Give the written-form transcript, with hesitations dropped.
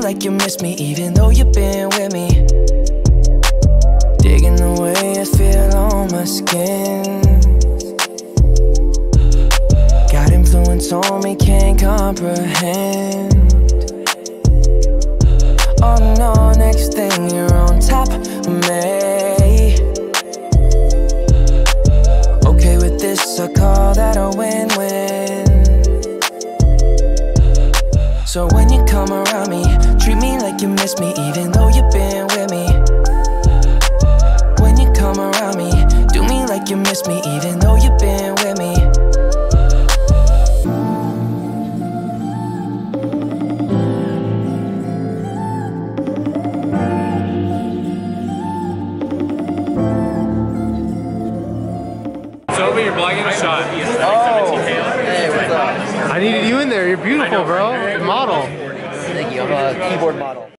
like you miss me, even though you've been with me. Digging the way I feel on my skin. Got influence on me, can't comprehend. Oh no, next thing you're on top of me. Okay with this, I call that a win-win. So when you come around me, treat me like you miss me, even though you've been with me. When you come around me, do me like you miss me, even though you've been with me. You're blogging a shot. Oh, hey, what's up? I needed you in there. You're beautiful, bro. Model. Thank you. I'm a keyboard model.